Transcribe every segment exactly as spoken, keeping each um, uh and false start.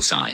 sign.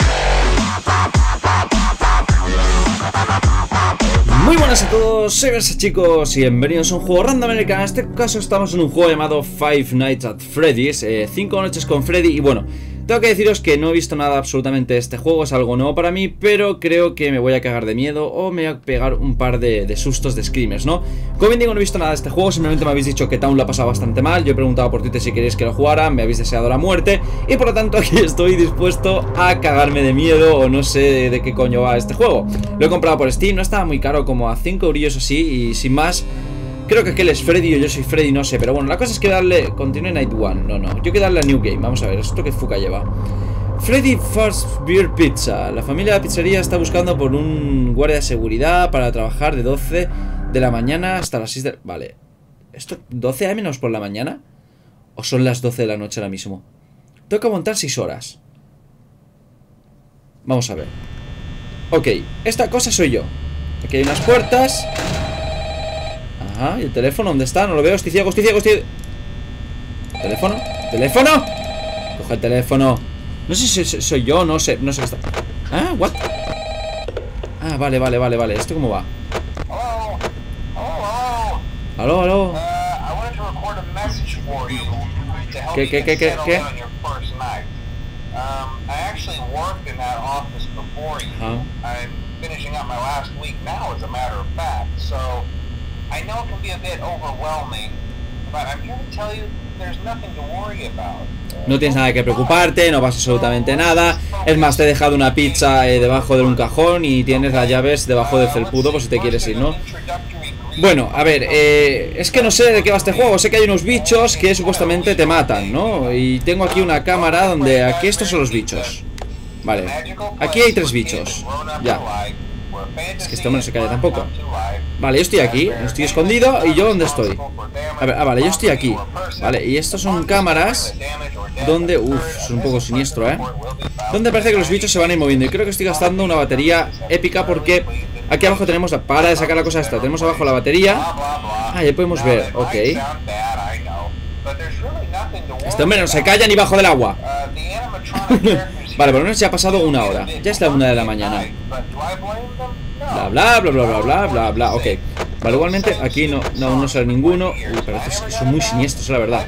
Muy buenas a todos, soy Versa, chicos, y bienvenidos a un juego random en el canal. En este caso estamos en un juego llamado Five Nights at Freddy's, eh, cinco noches con Freddy. Y bueno, tengo que deciros que no he visto nada absolutamente de este juego, es algo nuevo para mí, pero creo que me voy a cagar de miedo o me voy a pegar un par de, de sustos de screamers, ¿no? Como bien digo, no he visto nada de este juego, simplemente me habéis dicho que Town lo ha pasado bastante mal. Yo he preguntado por Twitter si queréis que lo jugara, me habéis deseado la muerte, y por lo tanto aquí estoy dispuesto a cagarme de miedo o no sé de, de qué coño va este juego. Lo he comprado por Steam, no estaba muy caro, como a cinco eurillos así, y sin más. Creo que aquel es Freddy o yo soy Freddy, no sé. Pero bueno, la cosa es que darle... Continue Night One, no, no, yo quiero darle a New Game, vamos a ver, ¿esto qué fuca lleva? Freddy Fast Beer Pizza. La familia de la pizzería está buscando por un guardia de seguridad para trabajar de doce de la mañana hasta las seis de... Vale, ¿esto doce a menos por la mañana? ¿O son las doce de la noche ahora mismo? Tengo que aguantar seis horas. Vamos a ver. Ok, esta cosa soy yo. Aquí hay unas puertas. Ajá, ¿y el teléfono dónde está? No lo veo, estoy ciego, estoy ciego, estoy... ¿Teléfono? ¿Teléfono? Coge el teléfono. No sé si soy yo, no sé, no sé qué está... ¿Ah? ¿What? Ah, vale, vale, vale, vale. ¿Esto cómo va? Aló, aló. ¿Qué, qué, qué, qué, qué? No tienes nada que preocuparte, no pasa absolutamente nada. Es más, te he dejado una pizza eh, debajo de un cajón y tienes las llaves debajo del felpudo por si te quieres ir, ¿no? Bueno, a ver, eh, es que no sé de qué va este juego. Sé que hay unos bichos que supuestamente te matan, ¿no? Y tengo aquí una cámara donde aquí estos son los bichos. Vale, aquí hay tres bichos. Ya. Es que este hombre no se calla tampoco. Vale, yo estoy aquí, estoy escondido. ¿Y yo dónde estoy? A ver, ah, vale, yo estoy aquí. Vale, y estos son cámaras donde... Uff, es un poco siniestro, ¿eh? Donde parece que los bichos se van a ir moviendo. Y creo que estoy gastando una batería épica porque aquí abajo tenemos la... Para de sacar la cosa esta. Tenemos abajo la batería. Ah, ya podemos ver, ok. Este hombre no se calla ni bajo del agua. Vale, por lo menos ya ha pasado una hora. Ya es la una de la mañana. Bla, bla, bla, bla, bla, bla, bla, bla. Ok. Vale, igualmente aquí no, no, no sale ninguno. Uy, pero estos son muy siniestros, la verdad.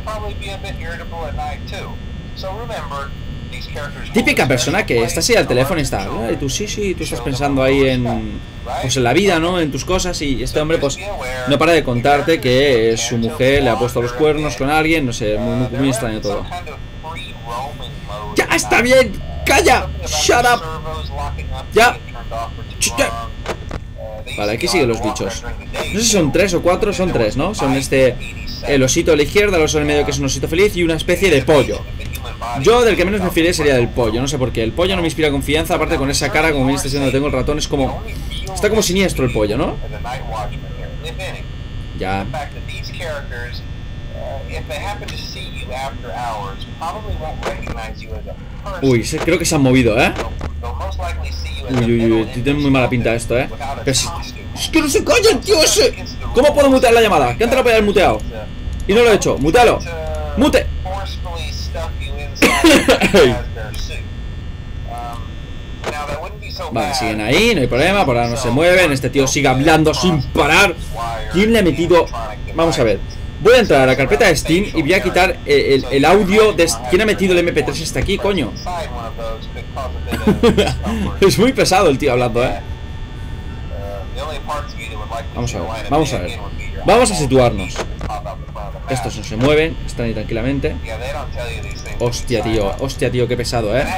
Típica persona que está así al teléfono y está... Y tú sí, sí, tú estás pensando ahí en... Pues en la vida, ¿no? En tus cosas. Y este hombre pues no para de contarte que su mujer le ha puesto los cuernos con alguien. No sé, muy, muy extraño todo. ¡Ya está bien! ¡Calla! ¡Shut up! ¡Ya! Vale, aquí siguen los bichos. No sé si son tres o cuatro, son tres, ¿no? Son este... El osito a la izquierda, el oso en medio que es un osito feliz y una especie de pollo. Yo del que menos me fiaré sería del pollo, no sé por qué. El pollo no me inspira confianza, aparte con esa cara, como bien está diciendo, tengo el ratón, es como... Está como siniestro el pollo, ¿no? Ya. Uy, creo que se han movido, ¿eh? Uy, uy, uy, tiene muy mala pinta esto, ¿eh? Pero si, es que no se callan, tío, ese. ¿Cómo puedo mutear la llamada? Que antes la podía haber muteado y no lo he hecho, mutealo. Mute. Vale, siguen ahí, no hay problema. Por ahora no se mueven, este tío sigue hablando sin parar. ¿Quién le ha metido? Vamos a ver. Voy a entrar a la carpeta de Steam y voy a quitar el, el, el audio de... ¿Quién ha metido el eme pe tres hasta aquí, coño? Es muy pesado el tío hablando, ¿eh? Vamos a ver, vamos a ver. Vamos a situarnos. Estos no se mueven, están ahí tranquilamente. Hostia, tío, hostia, tío, qué pesado, ¿eh?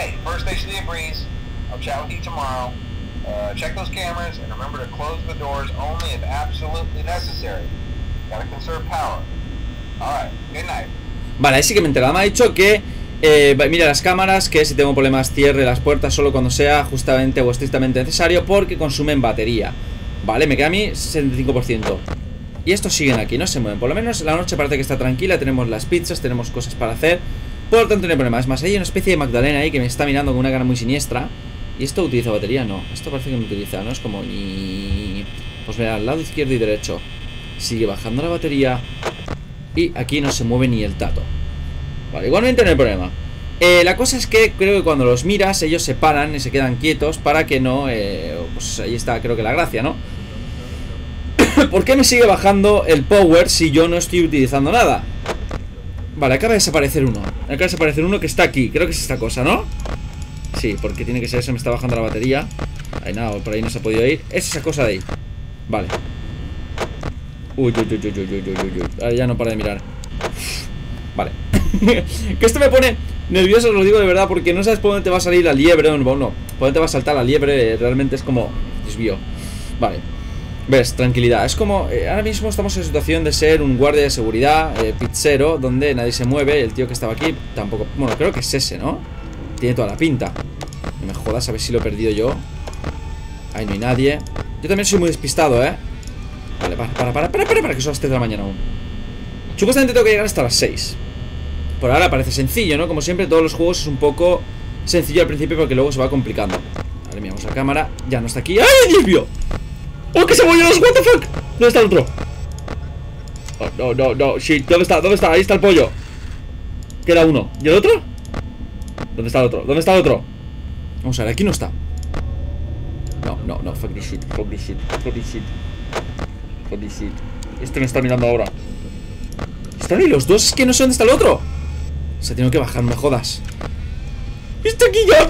Vale, ahí sí que me he enterado. Me ha dicho que eh, mira las cámaras, que si tengo problemas cierre las puertas solo cuando sea justamente o estrictamente necesario, porque consumen batería. Vale, me queda a mí sesenta y cinco por ciento. Y estos siguen aquí, no se mueven. Por lo menos la noche parece que está tranquila. Tenemos las pizzas, tenemos cosas para hacer. Por lo tanto no hay problema. Es más, hay una especie de Magdalena ahí que me está mirando con una cara muy siniestra. ¿Y esto utiliza batería? No, esto parece que no utiliza, ¿no? Es como ni... Pues mira, al lado izquierdo y derecho sigue bajando la batería. Y aquí no se mueve ni el tato. Vale, igualmente no hay problema. Eh, la cosa es que creo que cuando los miras, ellos se paran y se quedan quietos para que no... Eh, pues ahí está, creo que la gracia, ¿no? ¿Por qué me sigue bajando el power si yo no estoy utilizando nada? Vale, acaba de desaparecer uno. Acaba de desaparecer uno que está aquí. Creo que es esta cosa, ¿no? Sí, porque tiene que ser eso. Me está bajando la batería. Ahí nada, por ahí no se ha podido ir. Es esa cosa de ahí. Vale. Uy, uy, uy, uy, uy, uy, uy, uy. Ahora ya no para de mirar. Vale. Que esto me pone nervioso, os lo digo de verdad, porque no sabes por dónde te va a salir la liebre. O no, por dónde te va a saltar la liebre. Realmente es como... desvío. Vale. Ves, tranquilidad. Es como, eh, ahora mismo estamos en situación de ser un guardia de seguridad, eh, pizzero, donde nadie se mueve. El tío que estaba aquí tampoco, bueno, creo que es ese, ¿no? Tiene toda la pinta. No me jodas, a ver si lo he perdido yo. Ahí no hay nadie. Yo también soy muy despistado, ¿eh? Vale, para, para, para, para, para, para que son las tres de la mañana aún. Supuestamente tengo que llegar hasta las seis. Por ahora parece sencillo, ¿no? Como siempre, todos los juegos es un poco sencillo al principio, porque luego se va complicando. Vale, miramos la cámara. Ya no está aquí. ¡Ay, Dios mío! ¡Oh, que se movió los! ¡What the fuck! ¿Dónde está el otro? Oh, no, no, no, shit. ¿Dónde está? ¿Dónde está? Ahí está el pollo. Queda uno. ¿Y el otro? ¿Dónde está el otro? ¿Dónde está el otro? Vamos a ver, aquí no está. No, no, no, fuck this shit, fuck this shit, fuck this shit. Fuck this shit. Este me está mirando ahora. ¿Están ahí los dos? Es que no sé dónde está el otro. Se tiene que bajar, no me jodas. ¡Está aquí ya!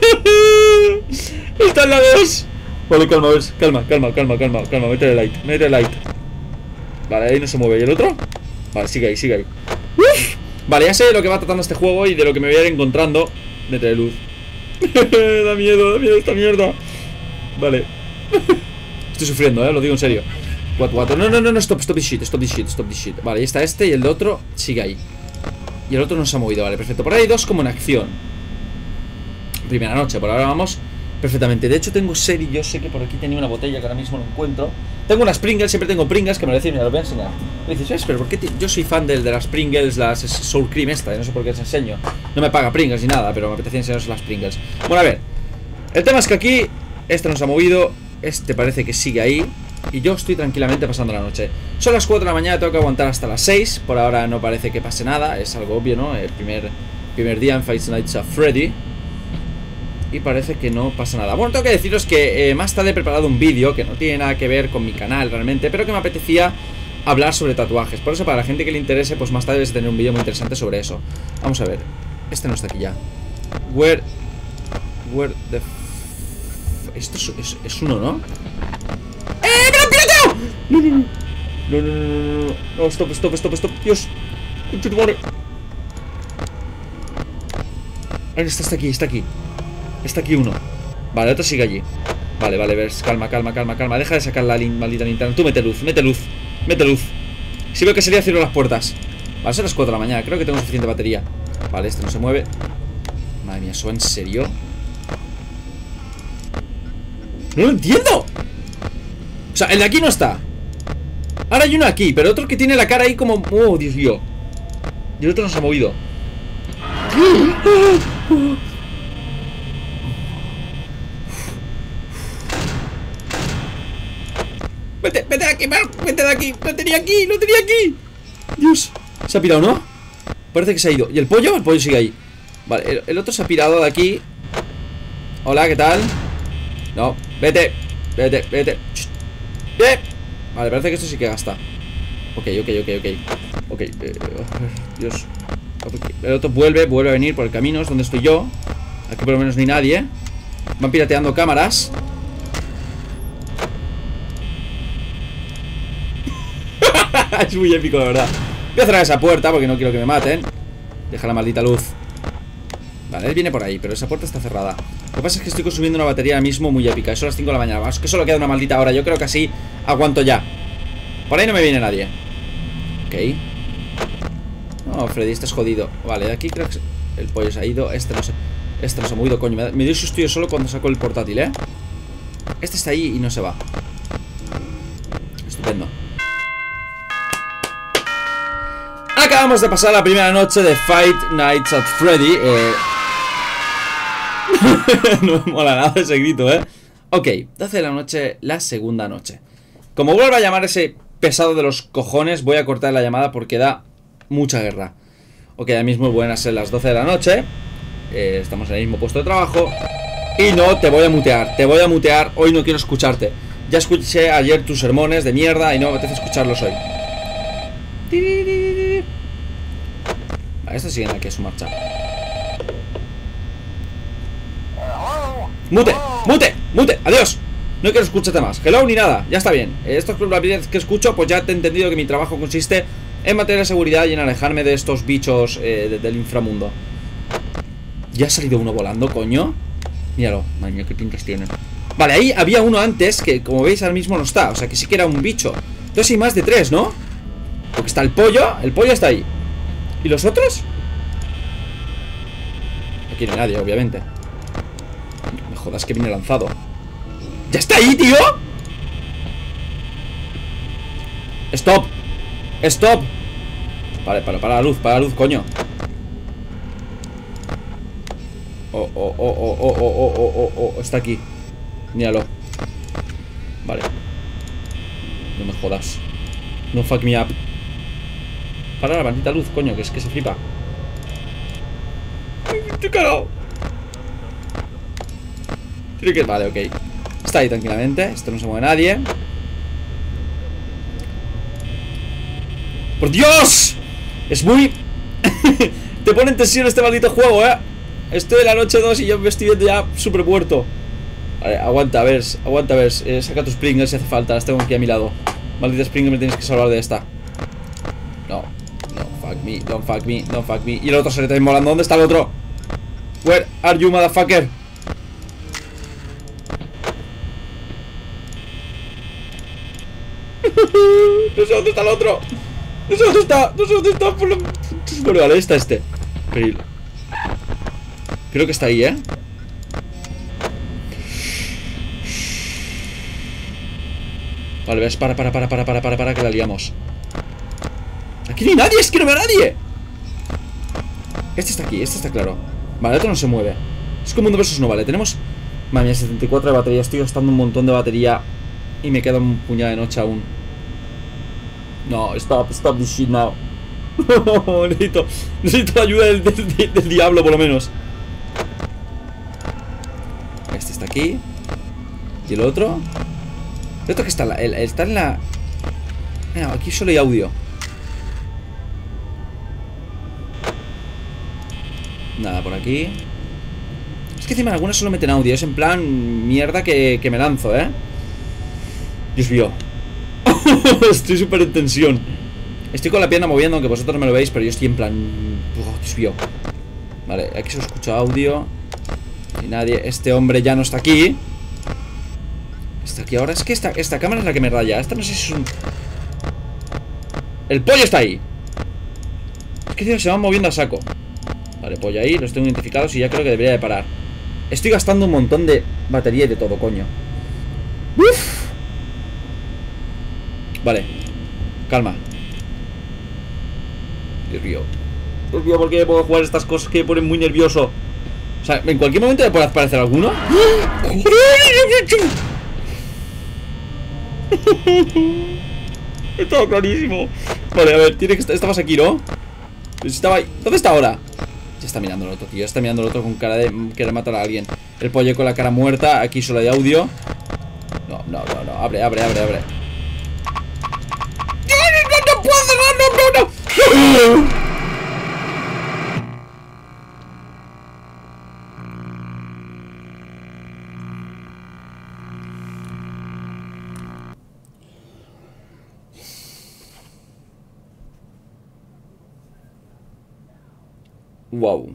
¡Está en la dos! Vale, calma, a ver, calma, calma, calma, calma, calma, métele light, métele light. Vale, ahí no se mueve. ¿Y el otro? Vale, sigue ahí, sigue ahí. Uf. Vale, ya sé de lo que va tratando este juego y de lo que me voy a ir encontrando. Métele luz. Da miedo, da miedo esta mierda. Vale. Estoy sufriendo, eh, lo digo en serio. Cuatro, cuatro, no, no, no, no, stop, stop this shit, stop this shit, stop this shit. Vale, ahí está este y el de otro sigue ahí. Y el otro no se ha movido, vale, perfecto. Por ahí hay dos como en acción. Primera noche, por ahora vamos perfectamente. De hecho tengo sed y yo sé que por aquí tenía una botella que ahora mismo no encuentro. Tengo unas Pringles, siempre tengo Pringles, que me lo decís, me lo voy a enseñar. Me dices, ¿sabes? Pero ¿por qué yo soy fan de, de las Pringles, las Sour Cream esta? Y no sé por qué os enseño. No me paga Pringles ni nada, pero me apetecía enseñaros las Pringles. Bueno, a ver. El tema es que aquí este no se ha movido, este parece que sigue ahí y yo estoy tranquilamente pasando la noche. Son las cuatro de la mañana, tengo que aguantar hasta las seis. Por ahora no parece que pase nada, es algo obvio, ¿no? El primer, primer día en Five Nights at Freddy. Y parece que no pasa nada. Bueno, tengo que deciros que eh, más tarde he preparado un vídeo que no tiene nada que ver con mi canal realmente, pero que me apetecía hablar sobre tatuajes. Por eso, para la gente que le interese, pues más tarde vais a tener un vídeo muy interesante sobre eso. Vamos a ver. Este no está aquí ya. Where... Where the... F Esto es, es, es uno, ¿no? ¡Eh! ¡Me lo han piratado! No, no, no. No, no, no, no. No, stop, stop, stop, stop. Dios. Ahí está, está aquí, está aquí. Está aquí uno. Vale, el otro sigue allí. Vale, vale, ves, calma, calma, calma, calma. Deja de sacar la lin maldita linterna. Tú mete luz, mete luz, mete luz. Si veo que sería, cierro las puertas. Vale, son las cuatro de la mañana, creo que tengo suficiente batería. Vale, este no se mueve. Madre mía, ¿eso en serio? ¡No lo entiendo! O sea, el de aquí no está. Ahora hay uno aquí, pero otro que tiene la cara ahí como... Oh, Dios mío. Y el otro no se ha movido. Vete, vete de aquí, vete de aquí. Lo tenía aquí, lo tenía aquí. Dios, se ha pirado, ¿no? Parece que se ha ido. ¿Y el pollo? El pollo sigue ahí. Vale, el, el otro se ha pirado de aquí. Hola, ¿qué tal? No, vete, vete, vete. ¡Eh! Vale, parece que esto sí que gasta. Ok, ok, ok, ok. Ok, eh, Dios. El otro vuelve, vuelve a venir por el camino, es donde estoy yo. Aquí por lo menos ni nadie. Van pirateando cámaras. Es muy épico, la verdad. Voy a cerrar esa puerta porque no quiero que me maten. Deja la maldita luz. Vale, él viene por ahí, pero esa puerta está cerrada. Lo que pasa es que estoy consumiendo una batería ahora mismo muy épica. Son las cinco de la mañana. Vamos, que solo queda una maldita hora. Yo creo que así aguanto ya. Por ahí no me viene nadie. Ok. No, Freddy, estás jodido. Vale, de aquí creo que el pollo se ha ido. Este no se, este no se ha movido, coño. Me, me dio susto yo solo cuando saco el portátil, ¿eh? Este está ahí y no se va. Estupendo. Acabamos de pasar la primera noche de Five Nights at Freddy. Eh... No me mola nada ese grito, ¿eh? Ok, doce de la noche, la segunda noche. Como vuelva a llamar ese pesado de los cojones, voy a cortar la llamada porque da mucha guerra. Ok, ahora mismo vuelven a ser las doce de la noche. eh, estamos en el mismo puesto de trabajo. Y no, te voy a mutear, te voy a mutear. Hoy no quiero escucharte. Ya escuché ayer tus sermones de mierda y no me apetece escucharlos hoy. Vale, estos siguen aquí a su marcha. ¡Mute! ¡Mute! ¡Mute! ¡Adiós! No quiero escucharte más. Hello ni nada. Ya está bien. Esto es la primera vez que escucho, pues ya te he entendido que mi trabajo consiste en mantener seguridad y en alejarme de estos bichos eh, de, del inframundo. ¿Ya ha salido uno volando, coño? Míralo. Madre mía, qué pintas tiene. Vale, ahí había uno antes que, como veis, ahora mismo no está. O sea, que sí que era un bicho. Entonces hay más de tres, ¿no? Porque está el pollo. El pollo está ahí. ¿Y los otros? Aquí no hay nadie, obviamente. No me jodas que viene lanzado. ¡Ya está ahí, tío! ¡Stop! ¡Stop! Vale, para, para la luz, para la luz, coño. Oh, oh, oh, oh, oh, oh, oh, oh, oh, está aquí. Míralo. Vale. No me jodas. No fuck me up. Para la maldita luz, coño, que es que se flipa. ¡Estoy cagado! Tiene que... Vale, ok. Está ahí tranquilamente. Esto no se mueve nadie. ¡Por Dios! Es muy... Te pone en tensión este maldito juego, eh. Estoy en la noche dos y yo me estoy viendo ya súper muerto. Vale, aguanta, a ver, aguanta, a ver. eh, Saca tus Springles si hace falta, las tengo aquí a mi lado. Maldita Springer, me tienes que salvar de esta. No, no, fuck me, don't fuck me, don't fuck me. Y el otro se le está volando, ¿dónde está el otro? Where are you, motherfucker? No sé dónde está el otro. No sé dónde está, no sé dónde está. Por lo... Bueno, vale, está este. Creo que está ahí, ¿eh? Vale, ves, para, para, para, para, para, para, para, que la liamos. Aquí no hay nadie, es que no veo a nadie. Este está aquí, este está claro. Vale, el otro no se mueve. Es como Mundo versus no vale, tenemos... Madre mía, setenta y cuatro de batería. Estoy gastando un montón de batería y me queda un puñado de noche aún. No, stop, stop this shit now. necesito, necesito la ayuda del, del, del, del diablo, por lo menos. Este está aquí. ¿Y el otro? El otro que está, el, el, está en la... Mira, aquí solo hay audio. Nada por aquí. Es que encima en algunas solo meten audio. Es en plan mierda que, que me lanzo, ¿eh? Dios mío. Estoy súper en tensión. Estoy con la pierna moviendo, aunque vosotros no me lo veis, pero yo estoy en plan... Oh, Dios mío. Vale, aquí se escucha audio. Y nadie... Este hombre ya no está aquí. Está aquí ahora. Es que esta, esta cámara es la que me raya. Esta no sé si es un... El pollo está ahí. Es que se van moviendo a saco. Vale, pollo ahí. Los tengo identificados y ya creo que debería de parar. Estoy gastando un montón de batería y de todo, coño. Uf. Vale. Calma. Dios mío. Dios mío, ¿por qué puedo jugar estas cosas que me ponen muy nervioso? O sea, en cualquier momento me puede aparecer alguno. Estaba clarísimo. Vale, a ver, tiene que estar... Estabas aquí, ¿no? Estaba ahí. ¿Dónde está ahora? Ya está mirando el otro, tío. Está mirando el otro con cara de querer matar a alguien. El pollo con la cara muerta. Aquí solo hay audio. No, no, no, no. Abre, abre, abre, abre. ¡No, no, no puedo! ¡No, no, no, no! Wow.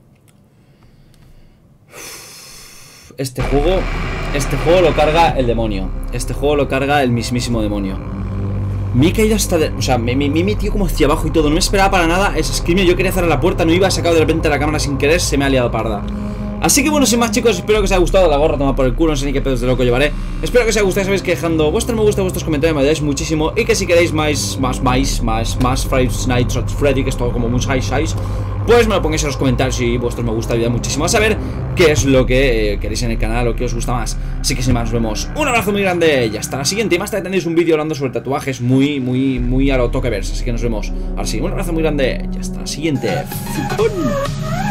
Este juego Este juego lo carga el demonio. Este juego lo carga el mismísimo demonio. Me he caído hasta de... O sea, me, me, me he metido como hacia abajo y todo. No me esperaba para nada ese screamer. Yo quería cerrar la puerta, no iba, a sacar de repente la cámara sin querer. Se me ha liado parda. Así que bueno, sin más, chicos, espero que os haya gustado. La gorra toma por el culo, no sé ni qué pedos de loco llevaré. Espero que os haya gustado, sabéis que dejando vuestro me gusta, vuestros comentarios me ayudáis muchísimo. Y que si queréis más, más, más, más, más Five Nights at Freddy, que es todo como muy high size, pues me lo pongáis en los comentarios y vuestros me gusta ayuda muchísimo a saber qué es lo que eh, queréis en el canal o qué os gusta más. Así que sin más, nos vemos. Un abrazo muy grande y hasta la siguiente. Y más tarde tenéis un vídeo hablando sobre tatuajes muy, muy, muy a lo Tokeverse. Así que nos vemos. Ahora sí, un abrazo muy grande y hasta la siguiente.